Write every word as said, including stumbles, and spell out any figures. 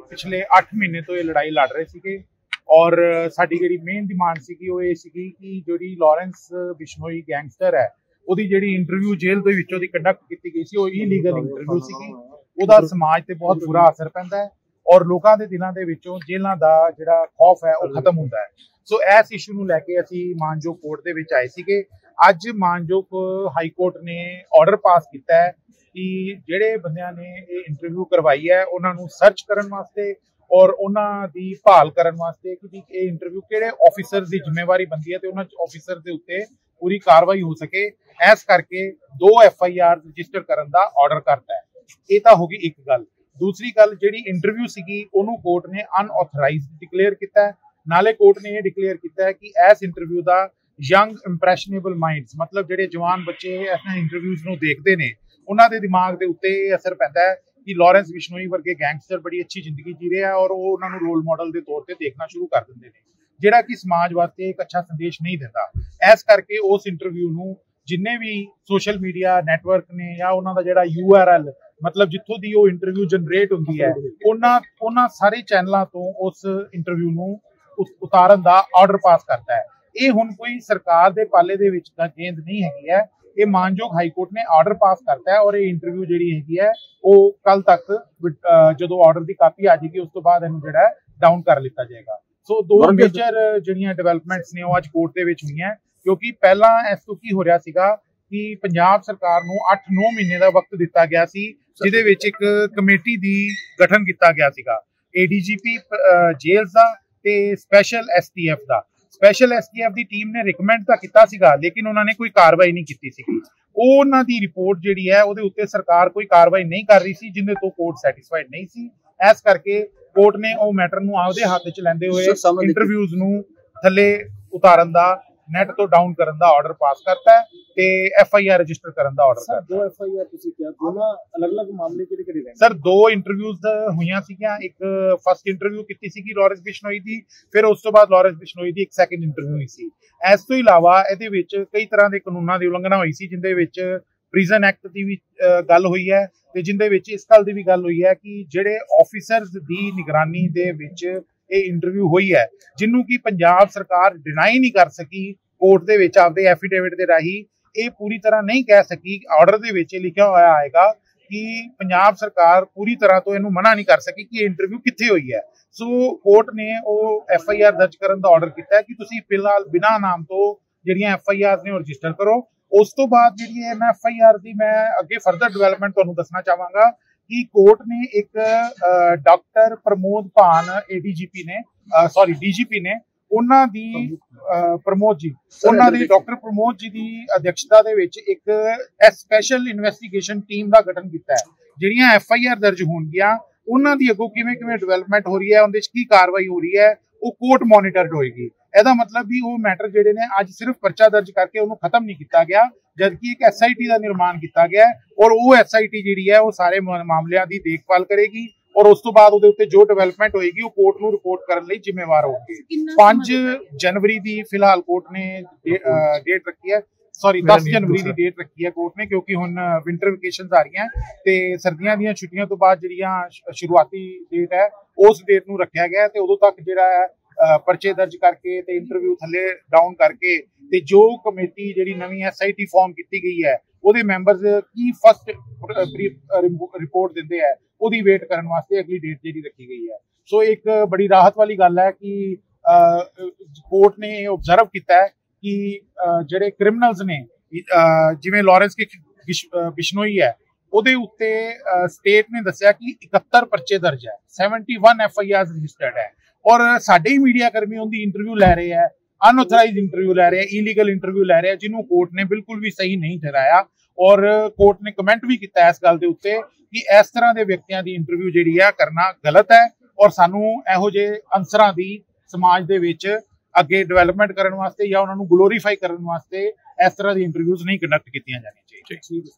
पिछले अठ महीने तो ये लड़ाई लड़ रहे थे और साडी जिहड़ी मेन डिमांड सीगी वो ये सीगी कि जिहड़ी लॉरेंस बिश्नोई गैंगस्टर है ਉਹਦੀ ਜਿਹੜੀ ਇੰਟਰਵਿਊ ਜੇਲ੍ਹ ਦੇ ਵਿੱਚੋਂ ਦੀ ਕੰਡਕਟ ਕੀਤੀ ਗਈ ਸੀ ਉਹ ਇਲੀਗਲ ਇੰਟਰਵਿਊ ਸੀਗੀ। ਉਹਦਾ ਸਮਾਜ ਤੇ ਬਹੁਤ ਬੁਰਾ ਅਸਰ ਪੈਂਦਾ ਹੈ ਔਰ ਲੋਕਾਂ ਦੇ ਦਿਲਾਂ ਦੇ ਵਿੱਚੋਂ ਜੇਲ੍ਹਾਂ ਦਾ ਜਿਹੜਾ ਖੌਫ ਹੈ ਉਹ ਖਤਮ ਹੁੰਦਾ ਹੈ। ਸੋ ਇਸ ਇਸ਼ੂ ਨੂੰ ਲੈ ਕੇ ਅਸੀਂ ਮਾਨਯੋਗ ਕੋਰਟ ਦੇ ਵਿੱਚ ਆਏ ਸੀਗੇ। ਅੱਜ ਮਾਨਯੋਗ ਹਾਈ ਕੋਰਟ ਨੇ ਆਰਡਰ ਪਾਸ ਕੀਤਾ ਹੈ ਕਿ ਜਿਹੜੇ ਬੰਦਿਆਂ ਨੇ ਇਹ ਇੰਟਰਵਿਊ ਕਰਵਾਈ ਹੈ ਉਹਨਾਂ ਨੂੰ ਸਰਚ ਕਰਨ ਵਾਸਤੇ और उन्होंने भाल करने वास्ते कि ये इंटरव्यू किहड़े ऑफिसर की जिम्मेवारी बनती है तो उन्होंने ऑफिसर के उत्ते पूरी कार्रवाई हो सके इस करके दो एफ आई आर रजिस्टर करने का ऑर्डर करता है। ये तो होगी एक गल। दूसरी गल जिहड़ी इंटरव्यू सीगी उन्होंने कोर्ट ने अनऑथराइज डिक्लेयर किया है। नाले कोर्ट ने यह डिक्लेयर किया है कि इस इंटरव्यू का यंग इंप्रैशनेबल माइंड्स मतलब जिहड़े जवान बच्चे इस इंटरव्यूज़ को देखते हैं उन्होंने दिमाग के उत्ते असर पैंदा है कि लॉरेंस बिश्नोई वर्गे गैंगस्टर बड़ी अच्छी जिंदगी जी रहे हैं और वो उन्होंने रोल मॉडल के तौर पर देखना शुरू कर देंगे हैं, जिहड़ा कि समाज वास्ते एक अच्छा संदेश नहीं देता। इस करके उस इंटरव्यू नूं जिन्ने भी सोशल मीडिया नैटवर्क ने या उन्होंने जिहड़ा यू आर एल मतलब जित्थों दी वो इंटरव्यू जनरेट होंदी है उन्हां उन्हां सारे चैनलों तो उस इंटरव्यू नूं उतारन का ऑर्डर पास करता है। ये हुण कोई सरकार के पाले दे विच दा गेंद नहीं हैगी है, ये मानयोग हाई कोर्ट ने ऑर्डर पास करता है और ये इंटरव्यू जिहड़ी हैगी है वो कल तक जो ऑर्डर की कापी आ जाएगी उस तो बाद इहनूं जिहड़ा डाउन कर लिता जाएगा। सो दो मेजर जिहड़ियां डेवलपमेंट्स ने वो अज कोर्ट दे विच हुईयां क्योंकि पहला इस तो की हो रहा सीगा कि पंजाब सरकार नूं अठ नौ महीने का वक्त दिता गया सी जिहदे विच एक कमेटी दी गठन किया गया सीगा A D G P jails दा ते स्पैशल एस टी एफ दा। स्पैशल एस टी एफ की टीम ने रिकमेंड तो किया सीगा लेकिन उन्होंने कोई कार्रवाई नहीं की सी। उन्हां दी रिपोर्ट जिहड़ी है उहदे उत्ते सरकार कोई कार्रवाई नहीं कर रही सी जिन्हें तो कोर्ट सैटिस्फाइड नहीं सी। इस करके कोर्ट ने वो मैटर नूं आपदे हत्थ च लैंदे होए इंटरव्यूज़ नूं थल्ले उतारन दा नैट तो डाउन करन दा ऑर्डर पास करता है ते एफ आई आर रजिस्टर करन दा ऑर्डर करता है। दो एफ आई आर तुसीं किया दोनों अलग-अलग मामले किहड़े किहड़े रहे सर? दो इंटरव्यूज़ होईयां सीगीयां, एक फर्स्ट इंटरव्यू कीती सीगी लॉरेंस बिश्नोई दी, फिर उस तो बाद लॉरेंस बिश्नोई दी एक सैकेंड इंटरव्यू हुई सी। इस तो इलावा इहदे विच कई तरह के कानूनां दी उलंघना होई सी जिंदे विच प्रिजन एक्ट की भी गल हुई है ते जिंदे विच इस गल दी भी गल हुई है कि जिहड़े ऑफिसर्स दी निगरानी दे विच ये इंटरव्यू हुई है जिन्हों की पंजाब सरकार डिनाई नहीं कर सकी कोर्ट दे विच आपदे एफिडेविट दे राही ये पूरी तरह नहीं कह सकी। ऑर्डर दे विच लिखा होया आएगा कि पंजाब सरकार पूरी तरह तो इनू मना नहीं कर सकी कि इंटरव्यू कित्थे हुई है। सो कोर्ट ने वो एफ आई आर दर्ज करने का ऑर्डर किया कि तुसीं फिलहाल बिना नाम तो जिहड़ियां एफ आई आर ने रजिस्टर करो। उस तो बाद जिहड़ी है मैं एफ आई आर की मैं अगे फर्दर डिवेलपमेंट तुहानूं दसना चाहांगा कि कोर्ट ने एक doctor Pramod Bhan A D G P ने सॉरी डी जी पी ने उन्हां दी प्रमोद जी उन्हां दी डॉक्टर प्रमोद जी की अध्यक्षता दे विच एक स्पैशल इन्वेस्टिगेशन टीम का गठन किया है। जिहड़ियां एफ आई आर दर्ज होणगियां उन्हां दी अगों किवें किवें डेवलपमेंट हो रही है उहदे च की कार्रवाई हो रही है वो कोर्ट मॉनिटर्ड होएगी। ਇਹਦਾ ਮਤਲਬ ਵੀ ਉਹ ਮੈਟਰ ਜਿਹੜੇ ਨੇ ਅੱਜ ਸਿਰਫ ਪਰਚਾ ਦਰਜ ਕਰਕੇ ਉਹਨੂੰ ਖਤਮ ਨਹੀਂ ਕੀਤਾ ਗਿਆ ਜਦਕਿ ਇੱਕ ਐਸ ਆਈ ਟੀ ਦਾ ਨਿਰਮਾਣ ਕੀਤਾ ਗਿਆ ਔਰ ਉਹ ਐਸ ਆਈ ਟੀ ਜਿਹੜੀ ਹੈ ਉਹ ਸਾਰੇ ਮਾਮਲਿਆਂ ਦੀ ਦੇਖਭਾਲ ਕਰੇਗੀ और उस तो बाद ਉਹਦੇ ਉੱਤੇ जो डेवलपमेंट होएगी वो कोर्ट ਨੂੰ रिपोर्ट करने ਲਈ ਜ਼ਿੰਮੇਵਾਰ ਹੋਣਗੇ। पांच जनवरी ਦੀ ਫਿਲਹਾਲ ਕੋਰਟ ਨੇ डेट रखी है सॉरी दस जनवरी की डेट रखी है कोर्ट ने क्योंकि हुण विंटर वेकेशन आ रही हैं ते सर्दियां ਦੀਆਂ छुट्टियां तो बाद ਜਿਹੜੀਆਂ शुरुआती डेट है उस डेट ਨੂੰ ਰੱਖਿਆ ਗਿਆ ਤੇ ਉਦੋਂ ਤੱਕ ਜਿਹੜਾ ਹੈ परचे दर्ज करके ते इंटरव्यू थले डाउन करके ते जो कमेटी जिहड़ी नवीं एस आई टी फॉर्म की गई है ਉਹਦੇ मैंबरस की फस्ट रिपोर्ट दिंदे है ਉਹਦੀ वेट करने वास्ते अगली डेट जिहड़ी रखी गई है। सो एक बड़ी राहत वाली गल है कि कोर्ट ने ऑब्जर्व किया है कि जिहड़े क्रिमिनल्स ने जिवें लॉरेंस बिश्नोई है ਉਹਦੇ ਉੱਤੇ स्टेट ने दस्सिया कि इकहत्तर परचे दर्ज है seventy one F I R registered है और साडे ही मीडिया कर्मी उनकी इंटरव्यू लै रहे हैं अनऑथराइज इंटरव्यू लै रहे हैं इलीगल इंटरव्यू लै रहे हैं जिन्होंने कोर्ट ने बिल्कुल भी सही नहीं ठहराया और कोर्ट ने कमेंट भी किया इस गल के उत्ते कि इस तरह के व्यक्तियों की इंटरव्यू जिहड़ी है करना गलत है और सानू इहो जिहे अंसरां दी समाज दे विच अगे डेवलपमेंट करने वास्ते या उन्होंने ग्लोरीफाई करने वास्ते इस तरह की इंटरव्यूज़ नहीं कंडक्ट कीतियां जानी चाहिए।